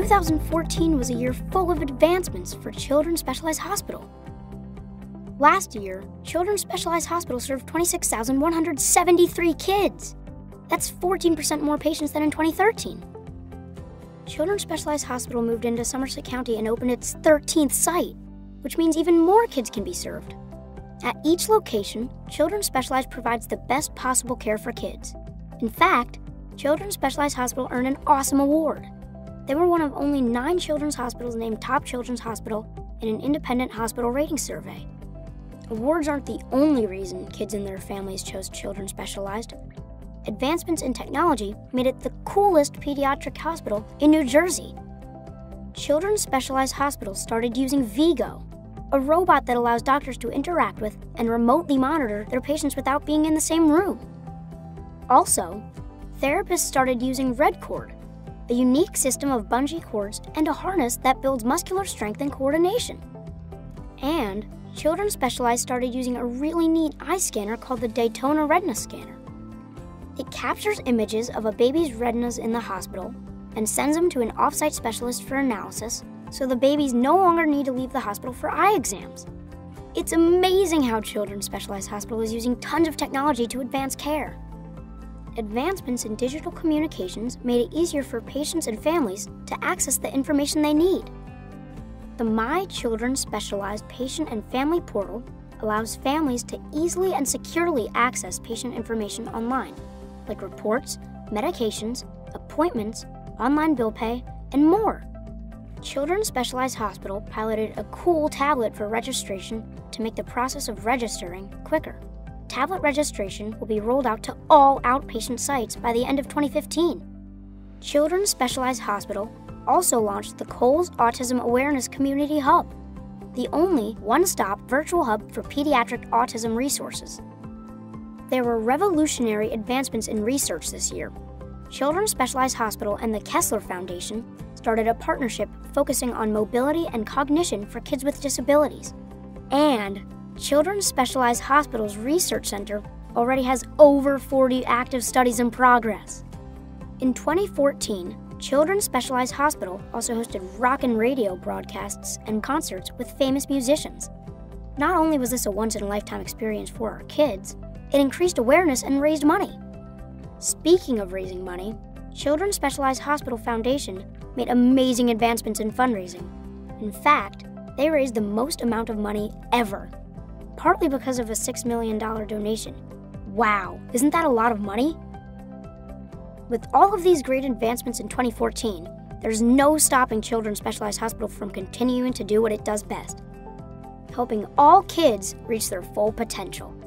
2014 was a year full of advancements for Children's Specialized Hospital. Last year, Children's Specialized Hospital served 26,173 kids. That's 14% more patients than in 2013. Children's Specialized Hospital moved into Somerset County and opened its 13th site, which means even more kids can be served. At each location, Children's Specialized provides the best possible care for kids. In fact, Children's Specialized Hospital earned an awesome award. They were one of only 9 children's hospitals named Top Children's Hospital in an independent hospital rating survey. Awards aren't the only reason kids and their families chose Children's Specialized. Advancements in technology made it the coolest pediatric hospital in New Jersey. Children's Specialized Hospitals started using Vigo, a robot that allows doctors to interact with and remotely monitor their patients without being in the same room. Also, therapists started using RedCord, a unique system of bungee cords and a harness that builds muscular strength and coordination. And Children's Specialized started using a really neat eye scanner called the Daytona Retina Scanner. It captures images of a baby's retinas in the hospital and sends them to an off-site specialist for analysis, so the babies no longer need to leave the hospital for eye exams. It's amazing how Children's Specialized Hospital is using tons of technology to advance care. Advancements in digital communications made it easier for patients and families to access the information they need. The My Children's Specialized Patient and Family Portal allows families to easily and securely access patient information online, like reports, medications, appointments, online bill pay, and more. Children's Specialized Hospital piloted a cool tablet for registration to make the process of registering quicker. Tablet registration will be rolled out to all outpatient sites by the end of 2015. Children's Specialized Hospital also launched the Coles Autism Awareness Community Hub, the only one-stop virtual hub for pediatric autism resources. There were revolutionary advancements in research this year. Children's Specialized Hospital and the Kessler Foundation started a partnership focusing on mobility and cognition for kids with disabilities. And Children's Specialized Hospital's Research Center already has over 40 active studies in progress. In 2014, Children's Specialized Hospital also hosted rock and radio broadcasts and concerts with famous musicians. Not only was this a once-in-a-lifetime experience for our kids, it increased awareness and raised money. Speaking of raising money, Children's Specialized Hospital Foundation made amazing advancements in fundraising. In fact, they raised the most amount of money ever, partly because of a $6 million donation. Wow, isn't that a lot of money? With all of these great advancements in 2014, there's no stopping Children's Specialized Hospital from continuing to do what it does best, helping all kids reach their full potential.